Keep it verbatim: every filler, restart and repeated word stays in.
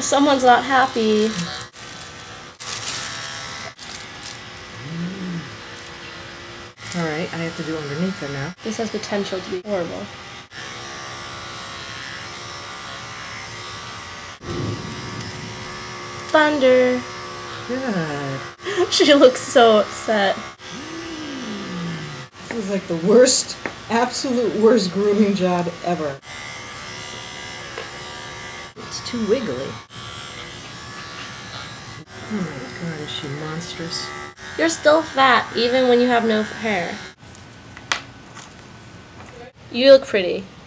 someone's not happy. Alright, I have to do underneath it now. This has potential to be horrible. Thunder. Good. She looks so upset. This is like the worst, absolute worst grooming job ever. It's too wiggly. Oh my god, is she monstrous? You're still fat, even when you have no hair. You look pretty.